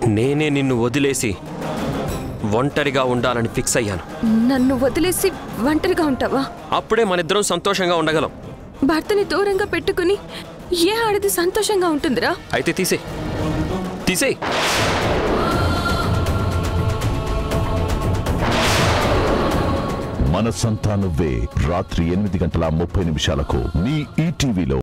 నేనే నిన్ను వదిలేసి ఒంటరిగా ఉండాలని ఫిక్స్ అయ్యాను. నన్ను వదిలేసి ఒంటరిగా ఉంటావా? అప్పుడే మనిద్దరం సంతోషంగా ఉండగలం. భర్తని దూరంగా పెట్టుకుని ఏ ఆడది సంతోషంగా ఉంటుందిరా? అయితే తీసేయ్. మనసంతా నువ్వే రాత్రి 8:30 నీ ETVలో.